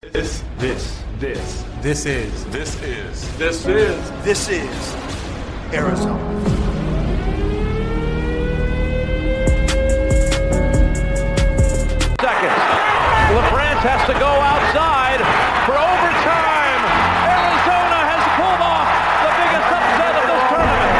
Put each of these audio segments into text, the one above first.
This is Arizona. Seconds. LaFrance has to go outside for overtime. Arizona has pulled off the biggest upset of this tournament.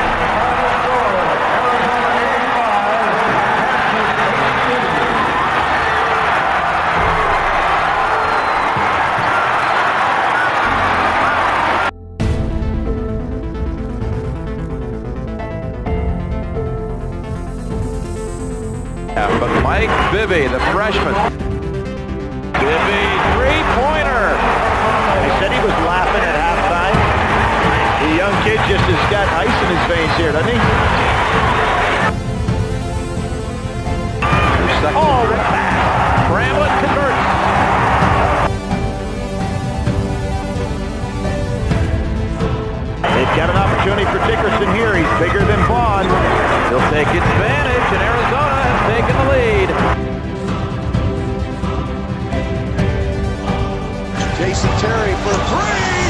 But Mike Bibby, the freshman. Bibby, three-pointer. They said he was laughing at halftime. The young kid just has got ice in his veins here, doesn't he? Oh, the pass. Bramlett converts. They've got an opportunity for Dickerson here. He's bigger than Vaughn. He'll take advantage, and Arizona has taken the lead. Jason Terry for three.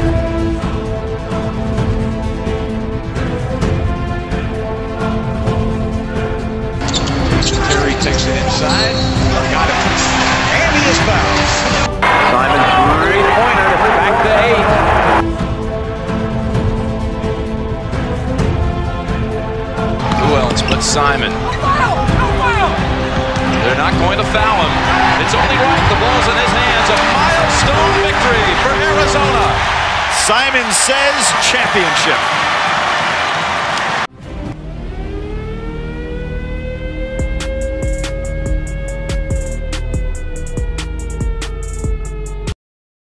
Jason Terry takes it inside. Got it. And he is fouled. Simon's three-pointer, back to 8. Who else but Simon? They're not going to foul him. It's only right. The ball's in his hands. A milestone victory for Arizona. Simon says championship.